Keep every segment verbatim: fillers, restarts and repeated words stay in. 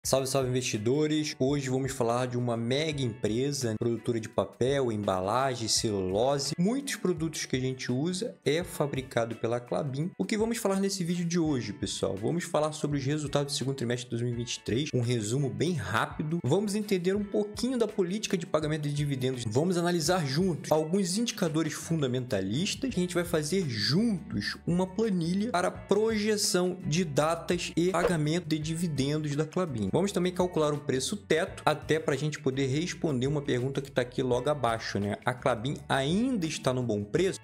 Salve, salve investidores! Hoje vamos falar de uma mega empresa produtora de papel, embalagem, celulose. Muitos produtos que a gente usa é fabricado pela Klabin. O que vamos falar nesse vídeo de hoje, pessoal? Vamos falar sobre os resultados do segundo trimestre de dois mil e vinte e três, um resumo bem rápido. Vamos entender um pouquinho da política de pagamento de dividendos. Vamos analisar juntos alguns indicadores fundamentalistas. A gente vai fazer juntos uma planilha para projeção de datas e pagamento de dividendos da Klabin. Vamos também calcular o preço teto, até para a gente poder responder uma pergunta que está aqui logo abaixo, né? A Klabin ainda está no bom preço?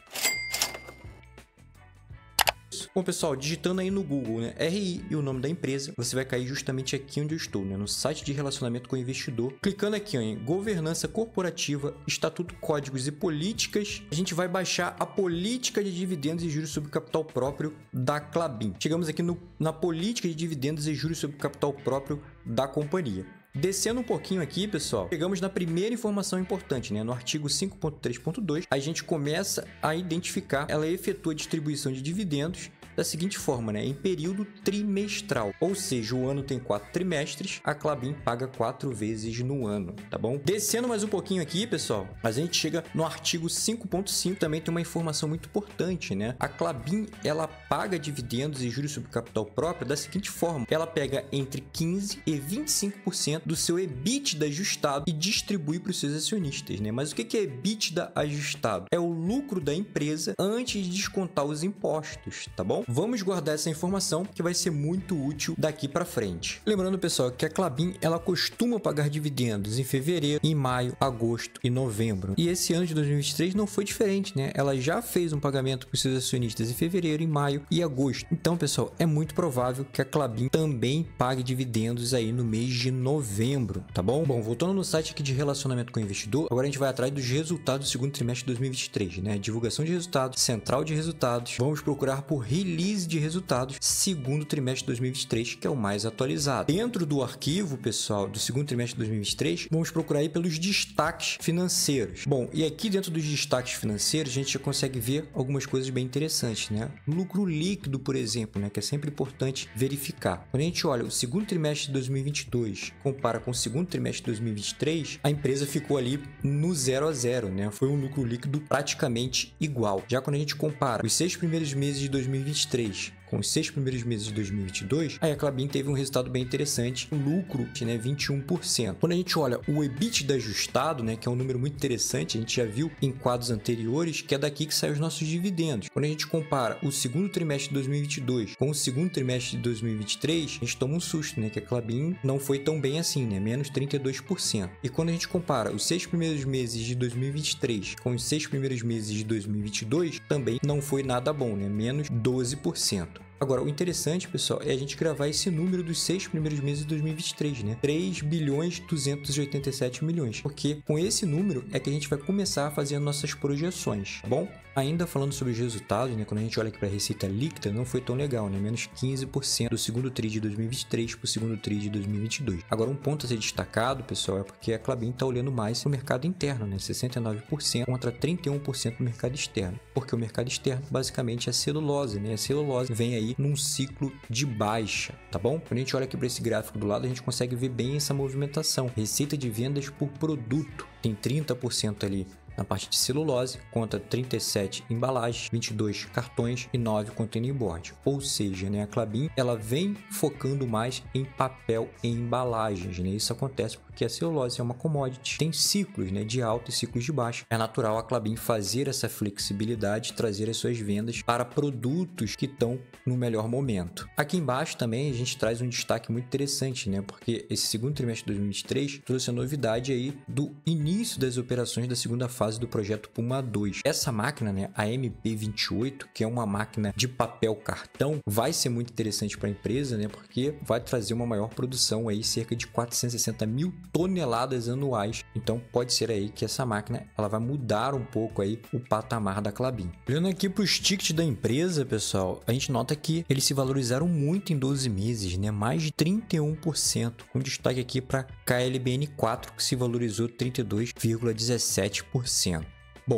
Bom, pessoal, digitando aí no Google, né, R I e o nome da empresa, você vai cair justamente aqui onde eu estou, né, no site de relacionamento com o investidor. Clicando aqui ó, em governança corporativa, estatuto, códigos e políticas, a gente vai baixar a política de dividendos e juros sobre capital próprio da Klabin. Chegamos aqui no, na política de dividendos e juros sobre capital próprio da companhia. Descendo um pouquinho aqui, pessoal, chegamos na primeira informação importante, né? No artigo cinco ponto três ponto dois, a gente começa a identificar, ela efetua a distribuição de dividendos da seguinte forma, né? Em período trimestral, ou seja, o ano tem quatro trimestres, a Klabin paga quatro vezes no ano, tá bom? Descendo mais um pouquinho aqui, pessoal, a gente chega no artigo cinco ponto cinco, também tem uma informação muito importante, né? A Klabin, ela paga dividendos e juros sobre capital próprio da seguinte forma, ela pega entre quinze e vinte e cinco por cento do seu EBITDA ajustado e distribui para os seus acionistas, né? Mas o que é EBITDA ajustado? É o lucro da empresa antes de descontar os impostos, tá bom? Vamos guardar essa informação que vai ser muito útil daqui para frente. Lembrando, pessoal, que a Klabin, ela costuma pagar dividendos em fevereiro, em maio, agosto e novembro. E esse ano de dois mil e vinte e três não foi diferente, né? Ela já fez um pagamento para os seus acionistas em fevereiro, em maio e agosto. Então, pessoal, é muito provável que a Klabin também pague dividendos aí no mês de novembro, tá bom? Bom, voltando no site aqui de relacionamento com o investidor, agora a gente vai atrás dos resultados do segundo trimestre de dois mil e vinte e três, né? Divulgação de resultados, central de resultados. Vamos procurar por release de resultados segundo trimestre de dois mil e vinte e três, que é o mais atualizado. Dentro do arquivo, pessoal, do segundo trimestre de dois mil e vinte e três, vamos procurar aí pelos destaques financeiros. Bom, e aqui dentro dos destaques financeiros, a gente já consegue ver algumas coisas bem interessantes, né? Lucro líquido, por exemplo, né? Que é sempre importante verificar. Quando a gente olha o segundo trimestre de dois mil e vinte e dois, compara com o segundo trimestre de dois mil e vinte e três, a empresa ficou ali no zero a zero, né? Foi um lucro líquido praticamente igual. Já quando a gente compara os seis primeiros meses de dois mil e vinte e três com os seis primeiros meses de dois mil e vinte e dois, aí a Klabin teve um resultado bem interessante, um lucro, né, vinte e um por cento. Quando a gente olha o EBITDA ajustado, né, que é um número muito interessante, a gente já viu em quadros anteriores, que é daqui que saem os nossos dividendos. Quando a gente compara o segundo trimestre de dois mil e vinte e dois com o segundo trimestre de dois mil e vinte e três, a gente toma um susto, né, que a Klabin não foi tão bem assim, né, menos trinta e dois por cento. E quando a gente compara os seis primeiros meses de dois mil e vinte e três com os seis primeiros meses de dois mil e vinte e dois, também não foi nada bom, né, menos doze por cento. Agora, o interessante, pessoal, é a gente gravar esse número dos seis primeiros meses de dois mil e vinte e três, né? três bilhões duzentos e oitenta e sete milhões. Porque com esse número é que a gente vai começar a fazer nossas projeções, tá bom? Ainda falando sobre os resultados, né? Quando a gente olha aqui para a receita líquida, não foi tão legal, né? Menos quinze por cento do segundo tri de dois mil e vinte e três para o segundo tri de dois mil e vinte e dois. Agora, um ponto a ser destacado, pessoal, é porque a Klabin está olhando mais para o mercado interno, né? sessenta e nove por cento contra trinta e um por cento no mercado externo. Porque o mercado externo, basicamente, é celulose, né? A celulose vem aí num ciclo de baixa, tá bom? Quando a gente olha aqui para esse gráfico do lado, a gente consegue ver bem essa movimentação. Receita de vendas por produto tem trinta por cento ali na parte de celulose, contra trinta e sete embalagens, vinte e dois cartões e nove containerboard. Ou seja, né, a Klabin, ela vem focando mais em papel e embalagens, né? Isso acontece porque a celulose é uma commodity, tem ciclos, né, de alta e ciclos de baixa. É natural a Klabin fazer essa flexibilidade, trazer as suas vendas para produtos que estão no melhor momento. Aqui embaixo também a gente traz um destaque muito interessante, né? Porque esse segundo trimestre de dois mil e vinte e três trouxe a novidade aí do início das operações da segunda fase do projeto Puma dois. Essa máquina, né, a M P vinte e oito, que é uma máquina de papel cartão, vai ser muito interessante para a empresa, né, porque vai trazer uma maior produção aí, cerca de quatrocentos e sessenta mil toneladas anuais. Então pode ser aí que essa máquina ela vai mudar um pouco aí o patamar da Klabin. Olhando aqui para os tickets da empresa, pessoal, a gente nota que eles se valorizaram muito em doze meses, né, mais de trinta e um por cento, com destaque aqui para K L B N quatro, que se valorizou trinta e dois vírgula dezessete por cento. Bom,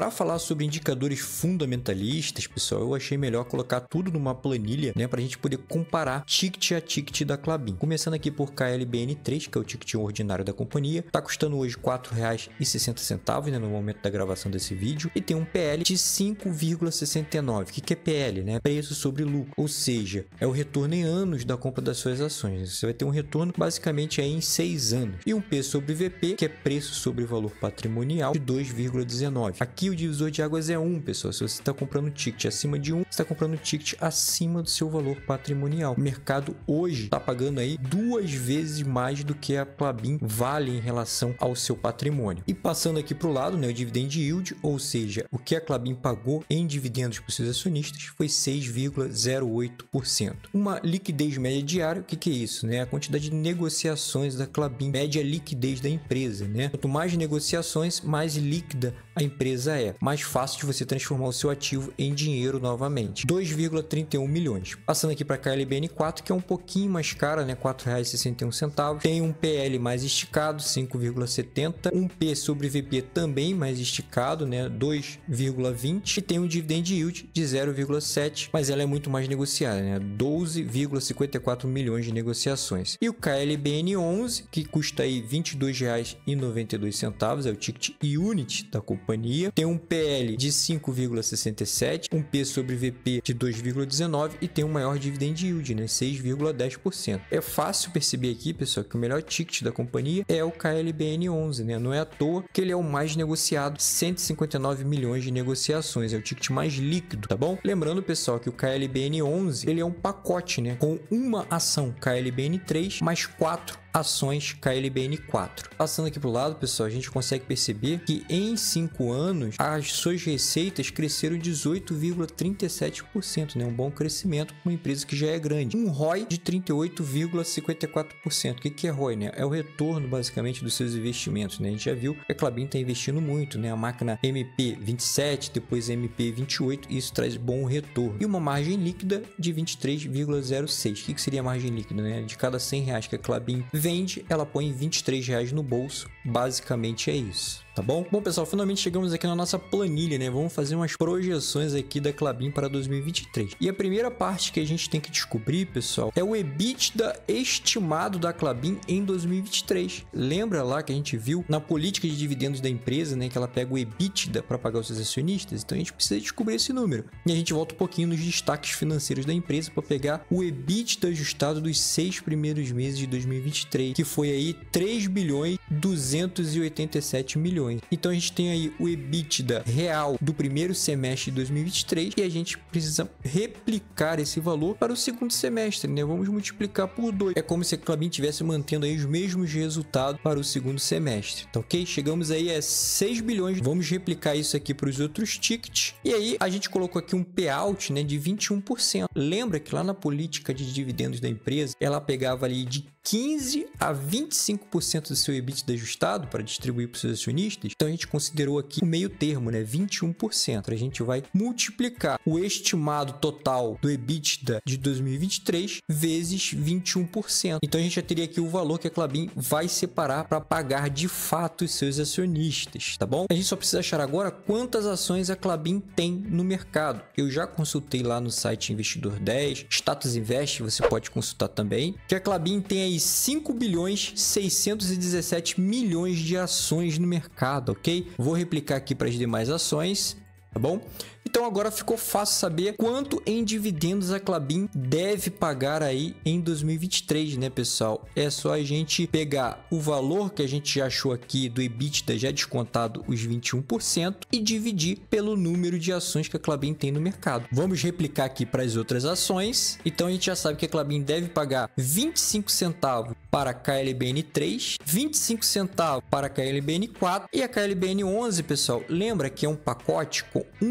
Para falar sobre indicadores fundamentalistas, pessoal, eu achei melhor colocar tudo numa planilha, né, para a gente poder comparar ticket a ticket da Klabin. Começando aqui por K L B N três, que é o ticket ordinário da companhia, está custando hoje quatro reais e sessenta centavos, né, no momento da gravação desse vídeo, e tem um P L de cinco vírgula sessenta e nove. O que, que é P L, né? Preço sobre lucro, ou seja, é o retorno em anos da compra das suas ações. Você vai ter um retorno basicamente aí em seis anos. E um P sobre V P, que é preço sobre valor patrimonial, de dois vírgula dezenove. Aqui o divisor de águas é um, pessoal. Se você está comprando ticket acima de um, você está comprando ticket acima do seu valor patrimonial. O mercado hoje está pagando aí duas vezes mais do que a Klabin vale em relação ao seu patrimônio. E passando aqui para o lado, né, o dividend yield, ou seja, o que a Klabin pagou em dividendos para os seus acionistas foi seis vírgula zero oito por cento. Uma liquidez média diária, o que, que é isso? Né? A quantidade de negociações da Klabin, média liquidez da empresa. Né? Quanto mais negociações, mais líquida a empresa é. Mais fácil de você transformar o seu ativo em dinheiro novamente. dois vírgula trinta e um milhões. Passando aqui para a K L B N quatro, que é um pouquinho mais cara, né? quatro reais e sessenta e um centavos. Tem um P L mais esticado, cinco vírgula setenta. Um P sobre V P também mais esticado, né? dois vírgula vinte. E tem um dividend yield de zero vírgula sete, mas ela é muito mais negociada, né? doze vírgula cinquenta e quatro milhões de negociações. E o K L B N onze, que custa aí vinte e dois reais e noventa e dois centavos, é o ticket unit da companhia. Tem um P L de cinco vírgula sessenta e sete, um P sobre V P de dois vírgula dezenove e tem um maior dividend yield, né? seis vírgula dez por cento. É fácil perceber aqui, pessoal, que o melhor ticket da companhia é o K L B N onze, né? Não é à toa que ele é o mais negociado, cento e cinquenta e nove milhões de negociações, é o ticket mais líquido, tá bom? Lembrando, pessoal, que o K L B N onze, ele é um pacote, né? Com uma ação K L B N três mais quatro ações K L B N quatro. Passando aqui para o lado, pessoal, a gente consegue perceber que em cinco anos as suas receitas cresceram dezoito vírgula trinta e sete por cento, né? Um bom crescimento para uma empresa que já é grande. Um R O I de trinta e oito vírgula cinquenta e quatro por cento. O que é R O I, né? É o retorno basicamente dos seus investimentos, né? A gente já viu que a Klabin está investindo muito, né? A máquina M P vinte e sete, depois M P vinte e oito, e isso traz bom retorno. E uma margem líquida de vinte e três vírgula zero seis. O que seria a margem líquida, né? De cada cem reais que a Klabin vende, ela põe vinte e três reais no bolso. Basicamente é isso. Tá bom? Bom, pessoal, finalmente chegamos aqui na nossa planilha, né? Vamos fazer umas projeções aqui da Klabin para dois mil e vinte e três. E a primeira parte que a gente tem que descobrir, pessoal, é o EBITDA estimado da Klabin em dois mil e vinte e três. Lembra lá que a gente viu na política de dividendos da empresa, né? Que ela pega o EBITDA para pagar os seus acionistas? Então a gente precisa descobrir esse número. E a gente volta um pouquinho nos destaques financeiros da empresa para pegar o EBITDA ajustado dos seis primeiros meses de dois mil e vinte e três, que foi aí três bilhões duzentos e oitenta e sete milhões. Então a gente tem aí o EBITDA real do primeiro semestre de dois mil e vinte e três e a gente precisa replicar esse valor para o segundo semestre, né? Vamos multiplicar por dois. É como se a Klabin estivesse mantendo aí os mesmos resultados para o segundo semestre, tá ok? Chegamos aí a seis bilhões. Vamos replicar isso aqui para os outros tickets. E aí a gente colocou aqui um payout, né, de vinte e um por cento. Lembra que lá na política de dividendos da empresa, ela pegava ali de quinze a vinte e cinco por cento do seu EBITDA ajustado para distribuir para os seus acionistas. Então a gente considerou aqui o meio termo, né, vinte e um por cento. A gente vai multiplicar o estimado total do EBITDA de dois mil e vinte e três vezes vinte e um por cento. Então a gente já teria aqui o valor que a Klabin vai separar para pagar de fato os seus acionistas, tá bom? A gente só precisa achar agora quantas ações a Klabin tem no mercado. Eu já consultei lá no site Investidor dez, Status Invest, você pode consultar também, que a Klabin tem aí cinco bilhões seiscentos e dezessete milhões de ações no mercado, ok? Vou replicar aqui para as demais ações, tá bom? Então agora ficou fácil saber quanto em dividendos a Klabin deve pagar aí em dois mil e vinte e três, né, pessoal? É só a gente pegar o valor que a gente já achou aqui do EBITDA, já descontado os vinte e um por cento, e dividir pelo número de ações que a Klabin tem no mercado. Vamos replicar aqui para as outras ações. Então a gente já sabe que a Klabin deve pagar vinte e cinco centavos para a K L B N três, vinte e cinco centavos para a K L B N quatro e a K L B N onze, pessoal. Lembra que é um pacote com uma ação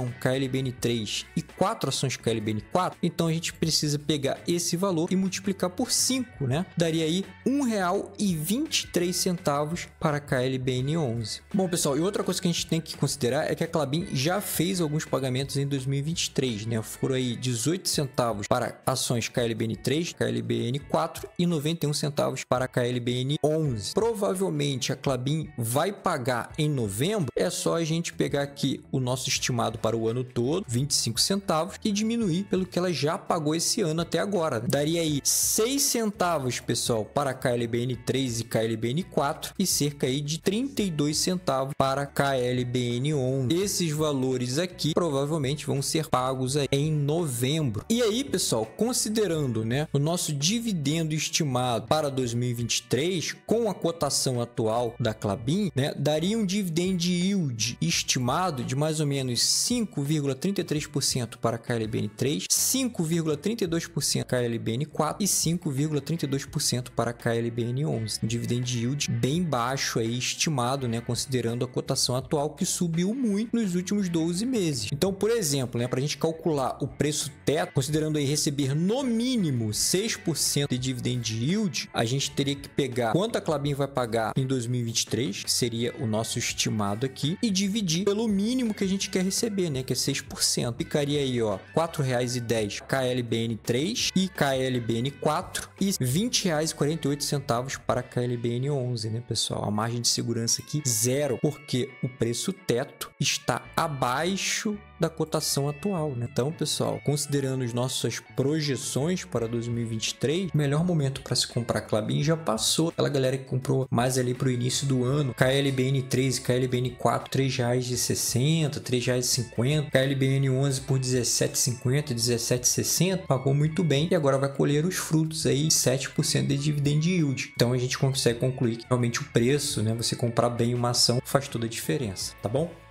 ação K L B N três e quatro ações K L B N quatro, então a gente precisa pegar esse valor e multiplicar por cinco, né? Daria aí um real e vinte e três centavos para a K L B N onze. Bom, pessoal, e outra coisa que a gente tem que considerar é que a Klabin já fez alguns pagamentos em dois mil e vinte e três, né? Foram aí dezoito centavos para ações K L B N três, K L B N quatro e noventa e um centavos para a K L B N onze. Provavelmente a Klabin vai pagar em novembro. É só a gente pegar aqui o nosso estimado para o ano todo, vinte e cinco centavos, e diminuir pelo que ela já pagou esse ano até agora. Daria aí seis centavos, pessoal, para a K L B N três e K L B N quatro e cerca aí de trinta e dois centavos para a K L B N onze. Esses valores aqui provavelmente vão ser pagos aí em novembro. E aí, pessoal, considerando, né, o nosso dividendo estimado para dois mil e vinte e três com a cotação atual da Klabin, né, daria um dividend yield estimado de mais ou menos cinco vírgula trinta e três por cento para a K L B N três, cinco vírgula trinta e dois por cento para a K L B N quatro e cinco vírgula trinta e dois por cento para a K L B N onze. Um dividend yield bem baixo aí estimado, né, considerando a cotação atual que subiu muito nos últimos doze meses. Então, por exemplo, né, para a gente calcular o preço teto, considerando aí receber no mínimo seis por cento de dividend yield, a gente teria que pegar quanto a Klabin vai pagar em dois mil e vinte e três, que seria o nosso estimado aqui, e dividir pelo mínimo que a gente quer receber, né, que é seis por cento. Ficaria aí, ó, quatro reais e dez centavos K L B N três e K L B N quatro e vinte reais e quarenta e oito centavos para K L B N onze, né, pessoal? A margem de segurança aqui zero, porque o preço teto está abaixo da cotação atual, né? Então, pessoal, considerando as nossas projeções para dois mil e vinte e três, o melhor momento para se comprar Klabin já passou. Aquela galera que comprou mais ali para o início do ano, K L B N três e K L B N quatro, três reais e sessenta centavos, três reais e cinquenta centavos, K L B N onze por dezessete reais e cinquenta centavos, dezessete reais e sessenta centavos, pagou muito bem e agora vai colher os frutos aí, sete por cento de dividend yield. Então, a gente consegue concluir que realmente o preço, né, você comprar bem uma ação faz toda a diferença, tá bom?